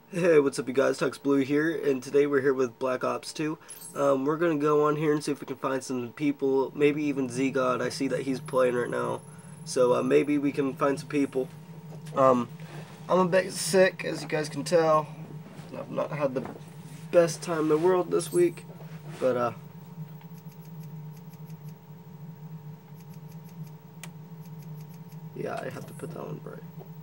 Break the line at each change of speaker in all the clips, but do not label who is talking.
Hey, what's up you guys, Tux Blue here, and today we're here with Black Ops 2. We're gonna go on here and see if we can find some people, maybe even Z-God. I see that he's playing right now, so maybe we can find some people. Um, I'm a bit sick, as you guys can tell. I've not had the best time in the world this week, but yeah, I have to put that on bright.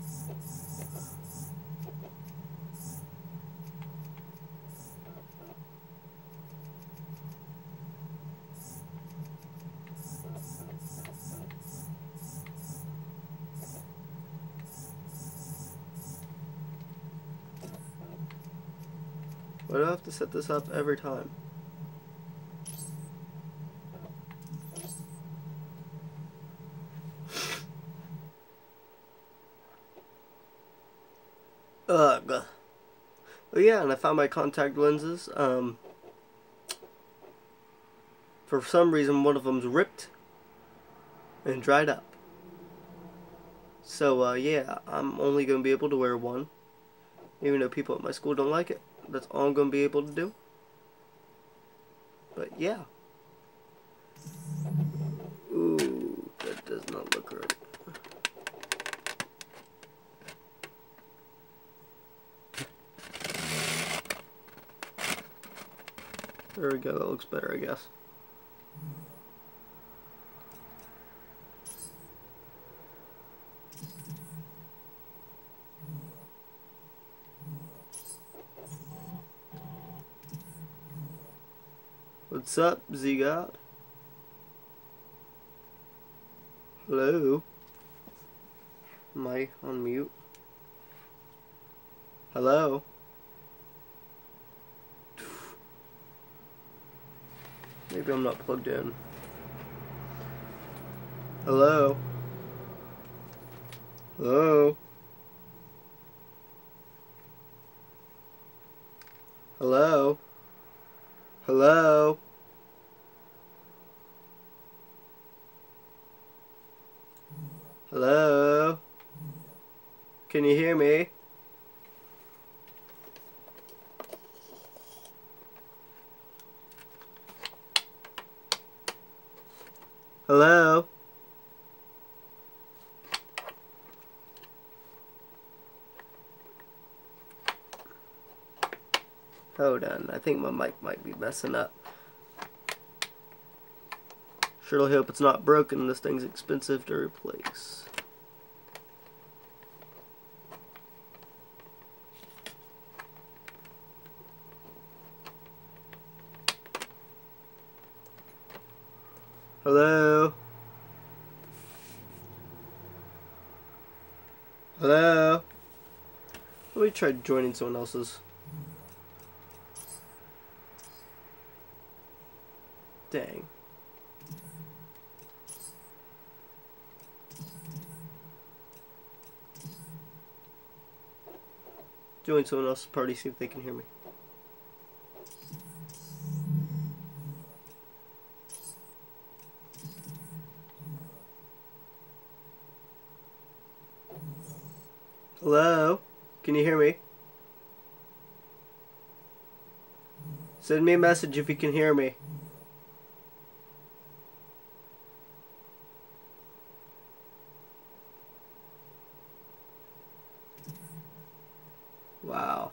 Why do I have to set this up every time? Ugh. Oh yeah, and I found my contact lenses. For some reason one of them's ripped and dried up. So yeah, I'm only going to be able to wear one. Even though people at my school don't like it. That's all I'm going to be able to do. But yeah. Ooh, that does not look right. There we go, that looks better, I guess. What's up, Z-God? Hello? Am I on mute? Hello? Maybe I'm not plugged in. Hello? Hello? Hello? Hello? Hello? Can you hear me? Hello? Hold on, I think my mic might be messing up. Surely hope it's not broken. This thing's expensive to replace. Hello? Hello? Let me try joining someone else's. Dang. Join someone else's party, see if they can hear me. Hello? Can you hear me? Send me a message if you can hear me. Wow.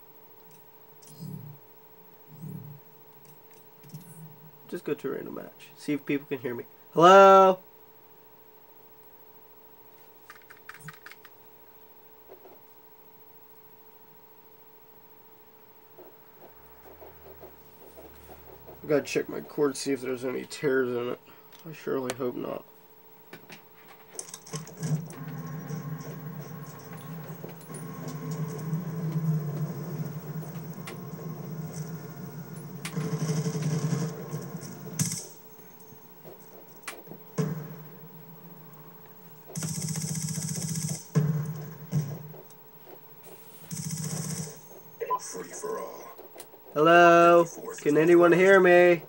Just go to a random match. See if people can hear me. Hello? I gotta check my cord, see if there's any tears in it. I surely hope not.
Free for all.
Hello? Can anyone hear me?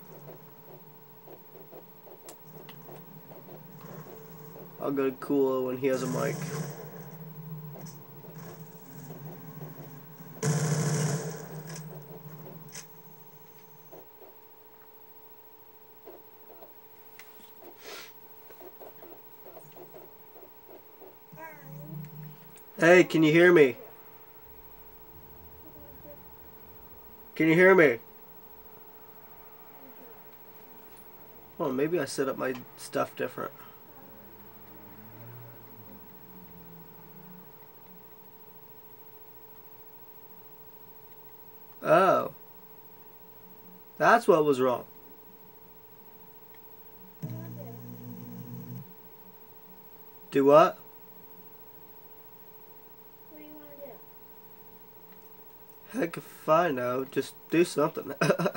I'll go to Cool when he has a mic. Hey, can you hear me? Can you hear me? Oh, maybe I set up my stuff different. Oh. That's what was wrong. Do what?
What do you want to do?
Heck if I know. Just do something.
Hold on,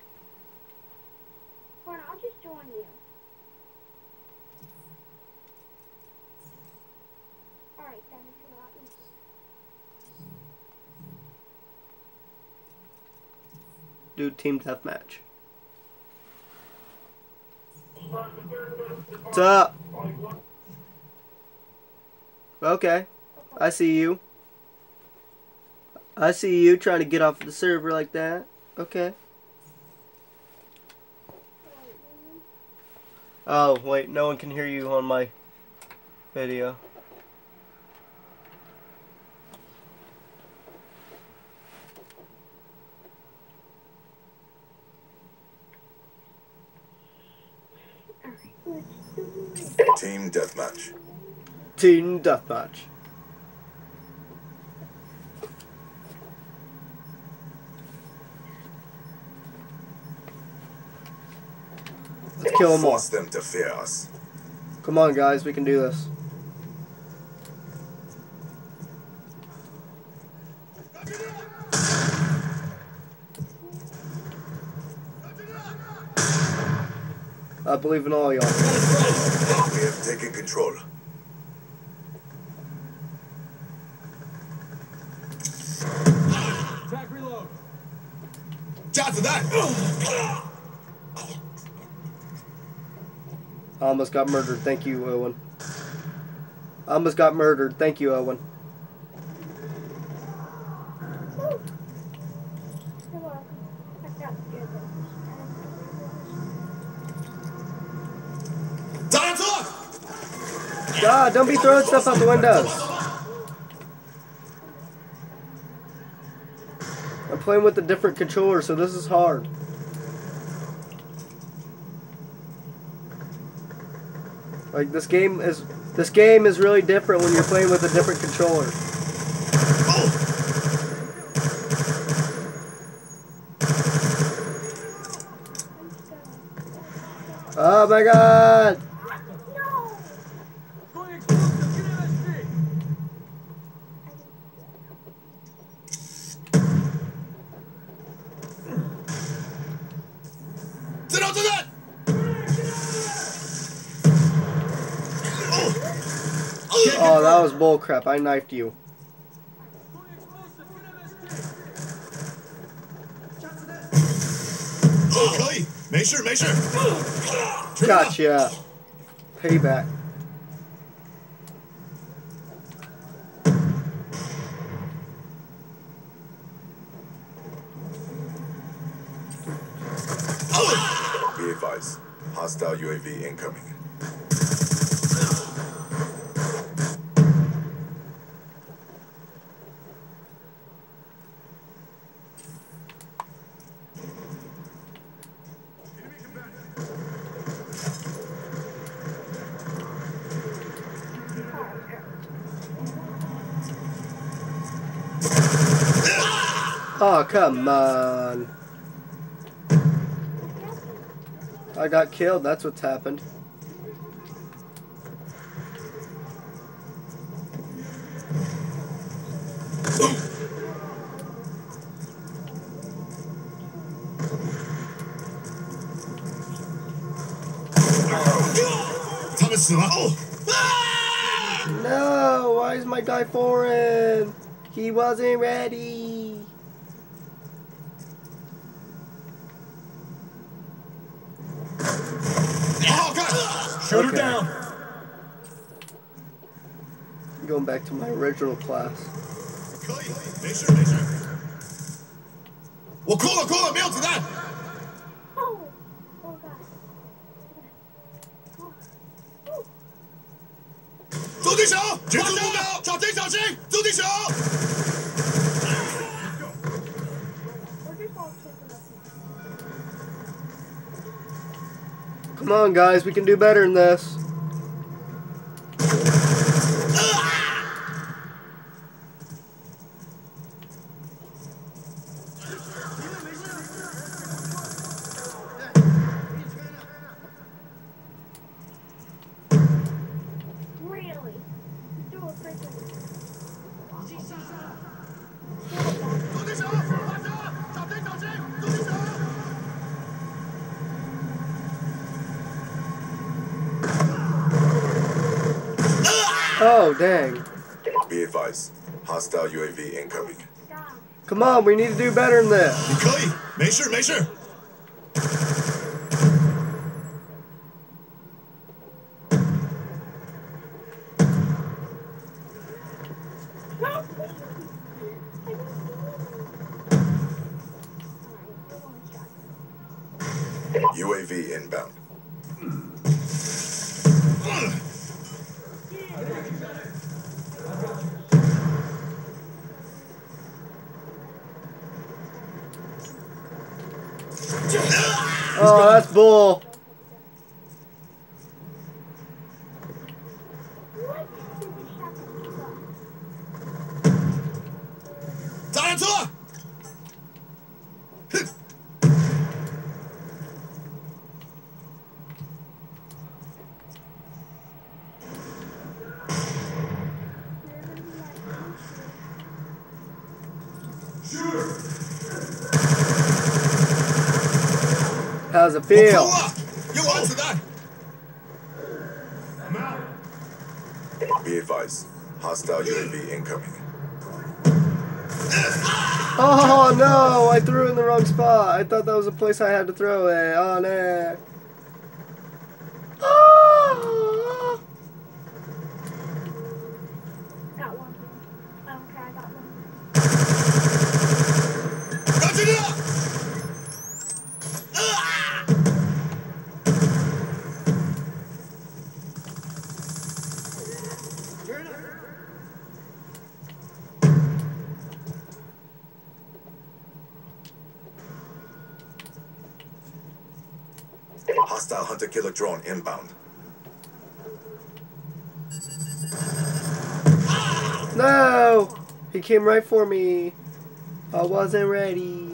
I'll just join you. Alright, that makes it a lot easier.
Do team deathmatch. What's up? Okay. I see you. I see you trying to get off the server like that. Okay. Oh, wait. No one can hear you on my video.
Team deathmatch.
Team deathmatch. Let's kill them all.
Force them to fear us.
Come on, guys. We can do this. I believe in all y'all.
We have taken control.
Attack reload.
Shots of that!
I almost got murdered. Thank you, Owen. I almost got murdered. Thank you, Owen.
You're welcome. I got scared of
Time's up!
God, don't be throwing stuff out the windows. I'm playing with a different controller, so this is hard. Like this game is really different when you're playing with a different controller. Oh my God!
Going explosive. Get MSG.
Sit on to that!
Oh, that was bullcrap. I knifed you.
Going explosive. Get MSG.
可以，没事没事。
Gotcha. Payback.
Be advised, hostile UAV incoming.
Oh, come on. I got killed. That's what's happened. No, why is my guy foreign? He wasn't ready.
Shoot her
Okay.
down.
I'm going back to my original class.
可以，没事没事。我哭了哭了，没有子弹。
Oh! Oh God. Oh.
狙击手，决定目标，小心小心，注敌手！
We're just all kicking us.
Come on, guys, we can do better than this.
Really? Do a freaking.
狙击手，发射！小心小心！狙击手！
Oh, dang.
Be advised, hostile UAV incoming.
God.
Come on, we need to do better than this.
你可以，没事没事。
Help me! I don't see him. Alright, we're going to try.
UAV inbound.
Oh, that's bull.
What did this happen to us?
炸弹车！哼！
How's it
我
feel?
空了，给我按子弹。Be advised, hostile UAV incoming.
Oh no, I threw it in the wrong spot. I thought that was a place I had to throw it. Oh no. Oh.
Got one. Okay, I got one.
让进去！ Hostile hunter-killer drone inbound.
No! He came right for me. I wasn't ready.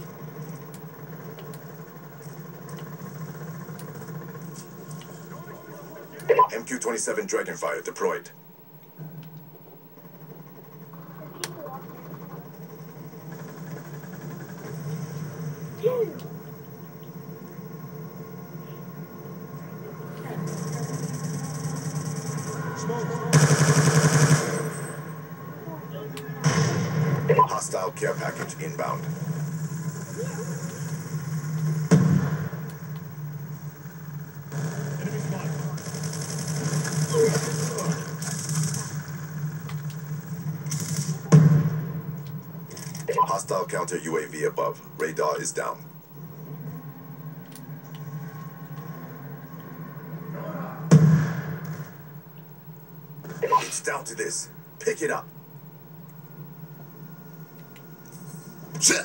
MQ-27 Dragonfire deployed.
The people up there. Dude!
Hostile care package inbound. Enemy spotted. Hostile counter UAV above. Radar is down. It's down to this. Pick it up. Shit!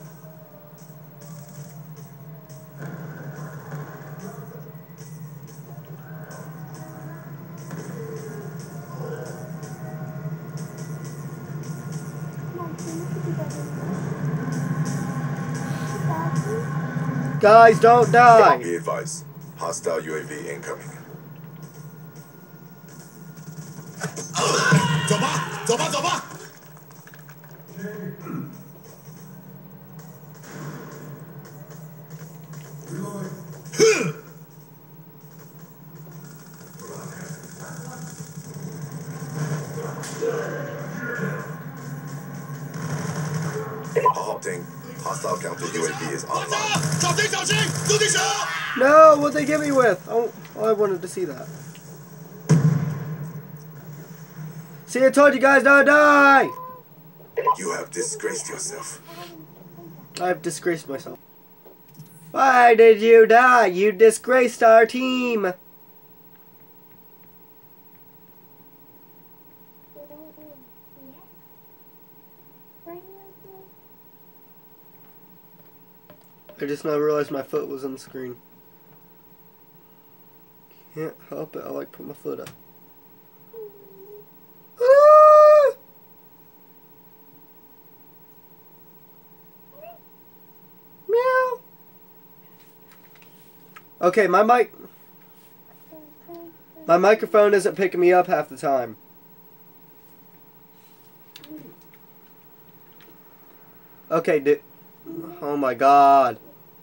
Come on, can you do better?
Guys, don't die.
Be advised. Hostile UAV incoming. 走吧，走吧，走吧。 Halting. Hostile counter UAV is online. 小心，小心，狙击手！
No, what'd they get me with? Oh, I wanted to see that. See, I told you guys don't die.
You have disgraced yourself.
I've disgraced myself. Why did you die? You disgraced our team. I just now realized my foot was on the screen. Can't help it. I like to put my foot up. Ah! Meow. Okay, my microphone isn't picking me up half the time. Okay, oh my god.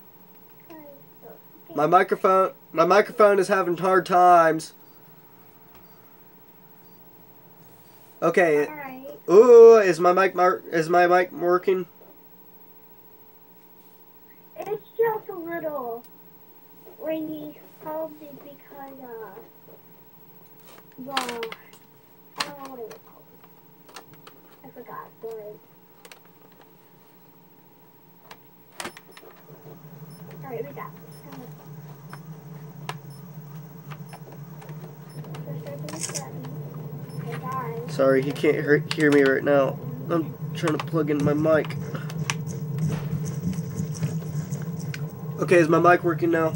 My microphone is having hard times. Okay.
Alright.
Ooh, is my mic working?
It's just a little rainy, probably because, I don't know what it was called. I forgot. Sorry. Alright, we got this.
Sorry, he can't hear me right now. I'm trying to plug in my mic. Okay, is my mic working now?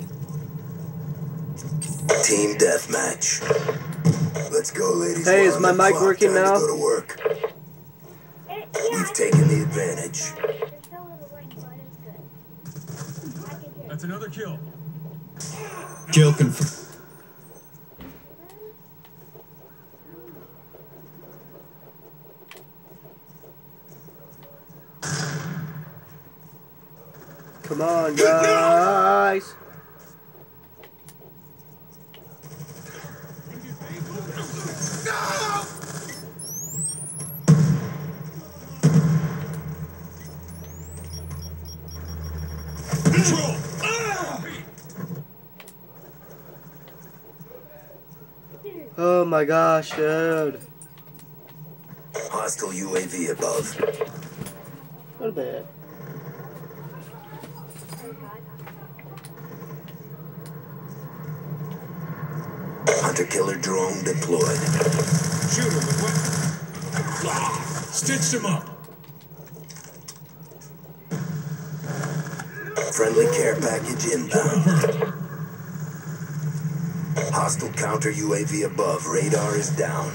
Team deathmatch. Let's go, ladies.
Hey, is my mic working
Time
now?
to go to work. We've taken the advantage.
That's another kill.
Kill confirmed.
Come on, guys.
Control.
Oh my gosh, dude.
Hostile UAV above.
Not bad.
Hunter-killer drone deployed.
Shoot him with what? Stitched him up.
Friendly care package inbound. Hostile counter UAV above. Radar is down.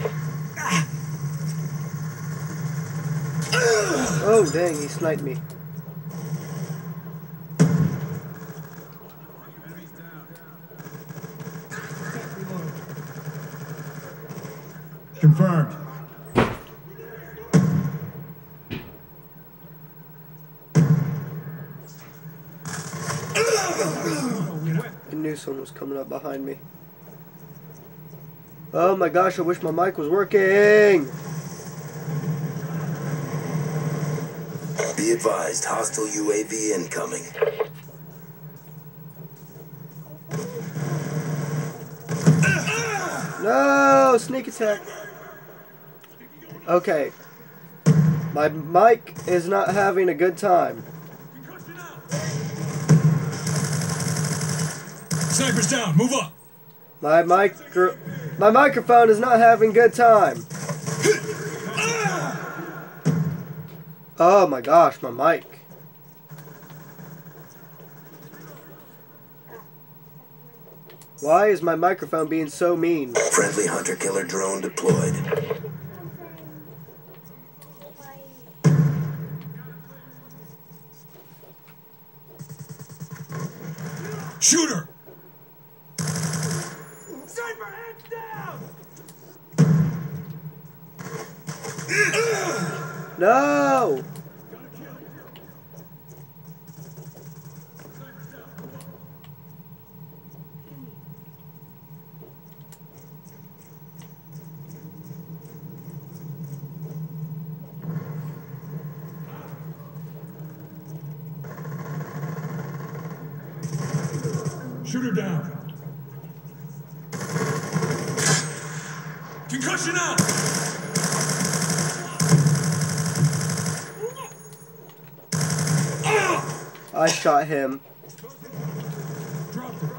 Oh, dang, he sniped me.
Confirmed.
I knew someone was coming up behind me. Oh my gosh, I wish my mic was working!
Be advised, hostile UAV incoming.
No! Sneak attack! Okay. My mic is not having a good time.
Sniper's down. Move up.
My microphone is not having a good time. Oh my gosh, my mic. Why is my microphone being so mean?
Friendly hunter-killer drone deployed.
Shooter. Sniper, hands down.
No!
Shooter down. Concussion out.
I shot him.
Drop him.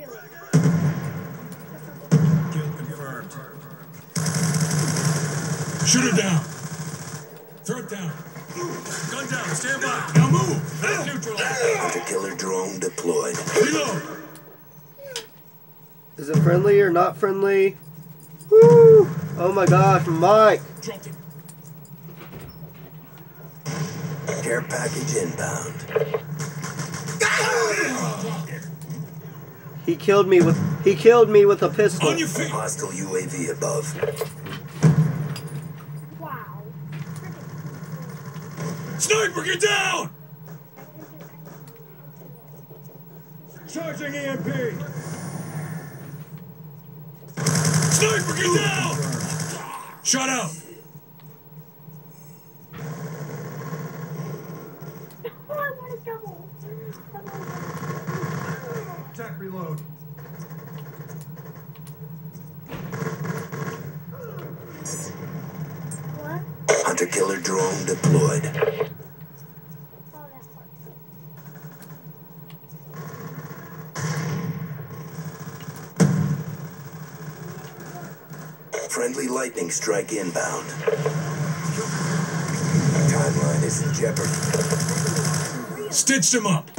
Kill confirmed. Shoot her down. Throw it down. Gun down. Stand by. Now move. That's neutral.
Hunter-killer drone deployed.
Reload.
Is it friendly or not friendly? Woo! Oh my gosh, Mike!
Dropped it.
Care package inbound.
He killed me with a pistol.
On your feet.
Hostile UAV above.
Wow.
Sniper, get down. Charging EMP. Sniper, get down. Shut out.
Oh, I want a double.
Attack reload.
What?
Hunter-killer drone deployed.
Oh, that part.
Friendly lightning strike inbound. Timeline is in jeopardy.
Stitched him up.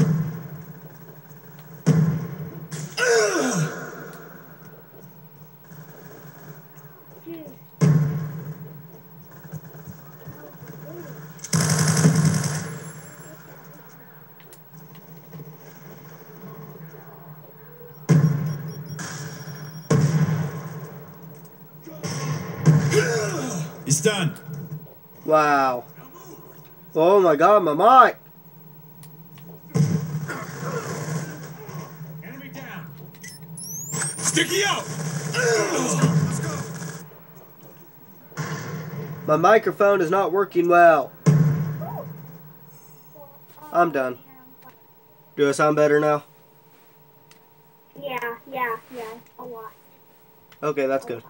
Dude.
It's done.
Wow. Oh my god, my mic!
Enemy down. Sticky out.
Let's go.
My microphone is not working well. I'm done. Do I sound better now?
Yeah, a lot.
Okay, that's good.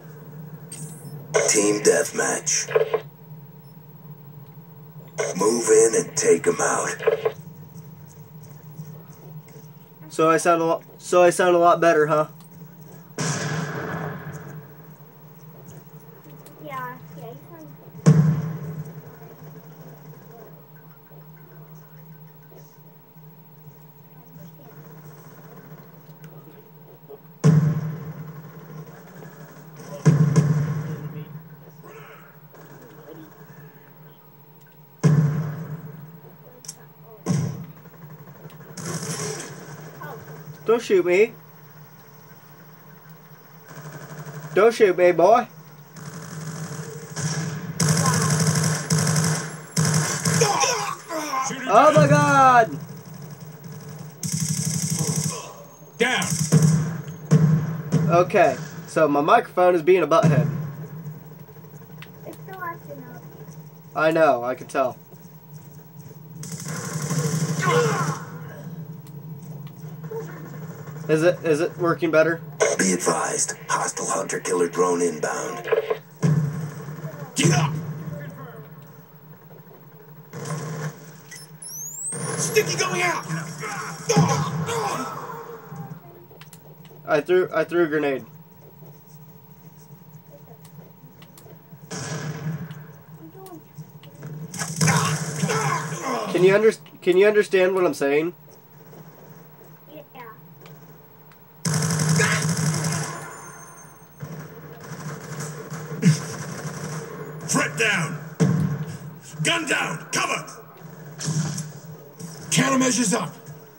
Team deathmatch. Move in and take them out.
So I sound a lot better, huh?
Yeah, you sound
Don't shoot me. Don't shoot me, boy.
Shoot her
Oh
down.
my god!
Down.
Okay, so my microphone is being a butthead.
it's still acting up.
I know, I can tell. Is it working better?
Be advised, hostile hunter-killer drone inbound.
Get up. Sticky going out.
I threw a grenade.
I'm doing
Can you understand what I'm saying?
yeah.
Threat down. Gun down. Cover. Countermeasures up.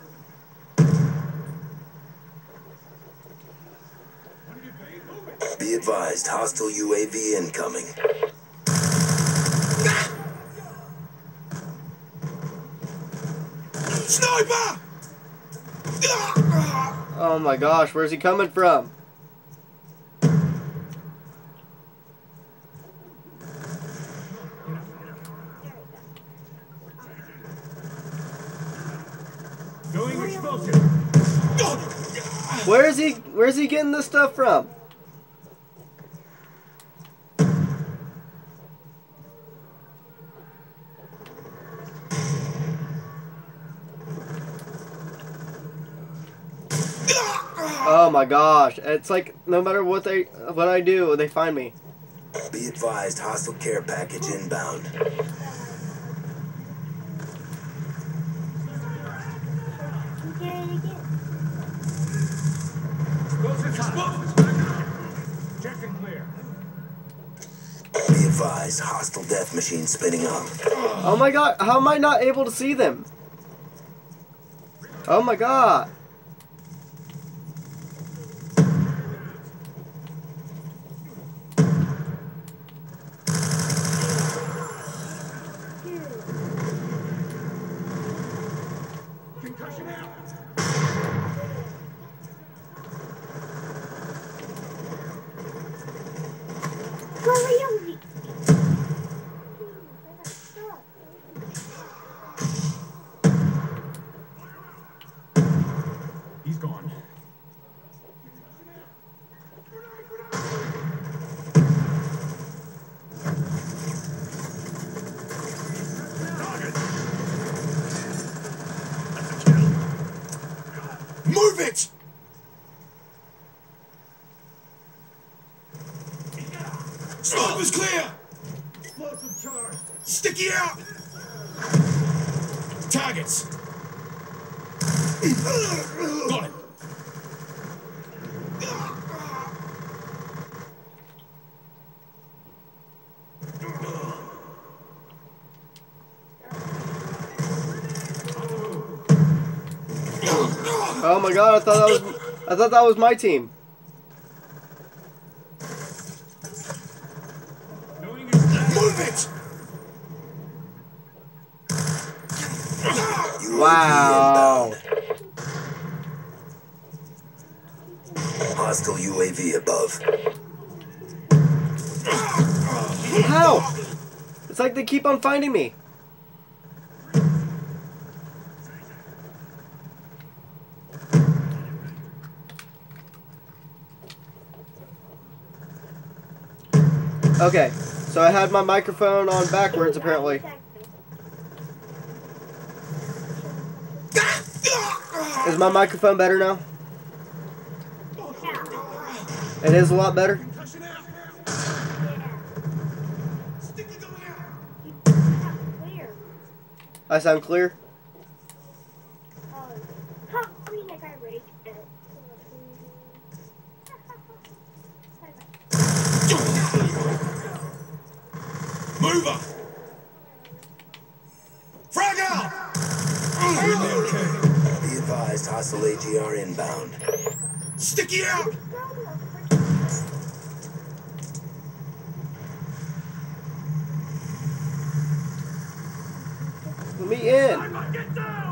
Be advised, hostile UAV incoming.
Sniper.
Oh my gosh, where's he coming from?
Going explosive.
Where's he getting this stuff from? Oh my gosh, it's like no matter what I do, they find me.
Be advised, hostile care package inbound.
You did it again.
Check and clear.
Be advised, hostile death machine spinning up.
Oh my god, how am I not able to see them? Oh my god.
Concussion out.
Really?
He's gone.
Move it! Sniper's clear!
Explosive charge.
Sticky out!
Targets. Got it.
Oh my god, I thought that was my team.
Move it!
Wow.
Hostile UAV above.
How? It's like they keep on finding me. Okay, so I had my microphone on backwards apparently. Is my microphone better now? It is a lot better.
Concussion out. Sticky going out.
I sound clear.
Mover. Frag out.
Be advised, hostile AGR inbound.
Sticky out.
Let me in.
Get down.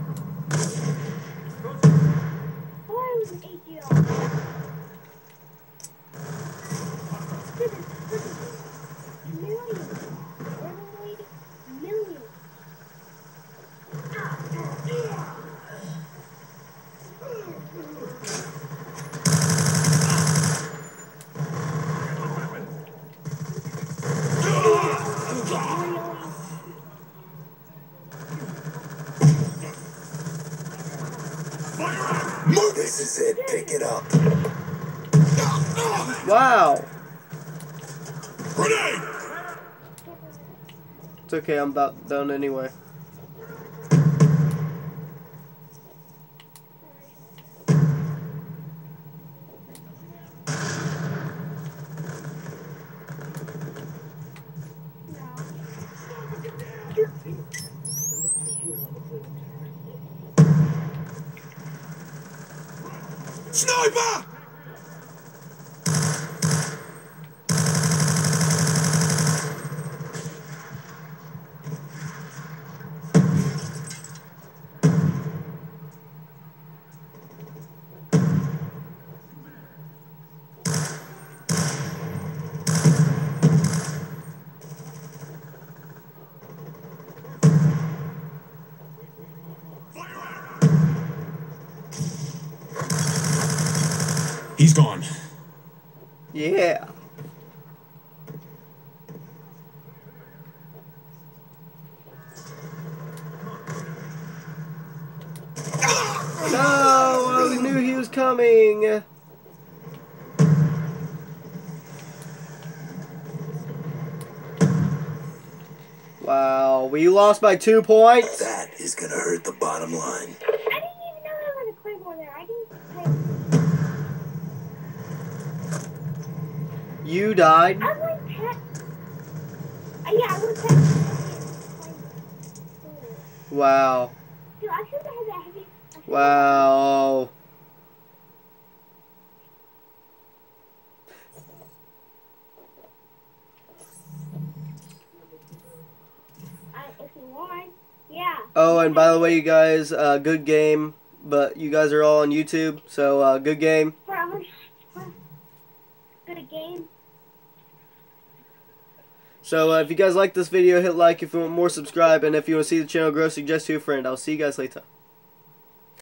Move! This is it. Pick it up.
Wow.
Grenade.
It's okay, I'm about done anyway.
Sniper. He's gone.
Yeah. No, I knew he was coming. Wow, we lost by 2 points.
That is gonna hurt the bottom line.
I didn't even know there was a Claymore there. I didn't play.
You died.
I would pet. Yeah, I would pet.
Wow.
Dude, I should have had that heavy.
Wow.
If you want, yeah.
Oh, and by the way, you guys, good game. But you guys are all on YouTube, so good game.
Good game.
So if you guys like this video, hit like. If you want more, subscribe. And if you want to see the channel grow, suggest to a friend. I'll see you guys later.